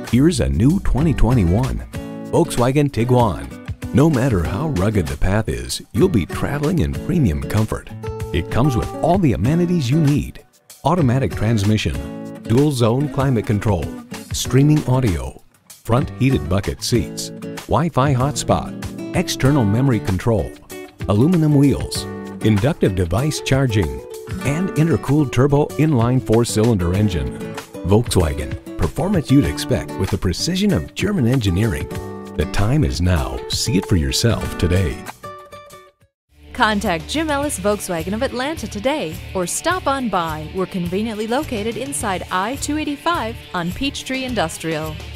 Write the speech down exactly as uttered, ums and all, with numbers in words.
Here's a new twenty twenty-one Volkswagen Tiguan. No matter how rugged the path is, you'll be traveling in premium comfort. It comes with all the amenities you need: automatic transmission, dual zone climate control, streaming audio, front heated bucket seats, Wi-Fi hotspot, external memory control, aluminum wheels, inductive device charging, and intercooled turbo inline four-cylinder engine. Volkswagen, performance you'd expect with the precision of German engineering. The time is now. See it for yourself today. Contact Jim Ellis Volkswagen of Atlanta today or stop on by. We're conveniently located inside I two eighty-five on Peachtree Industrial.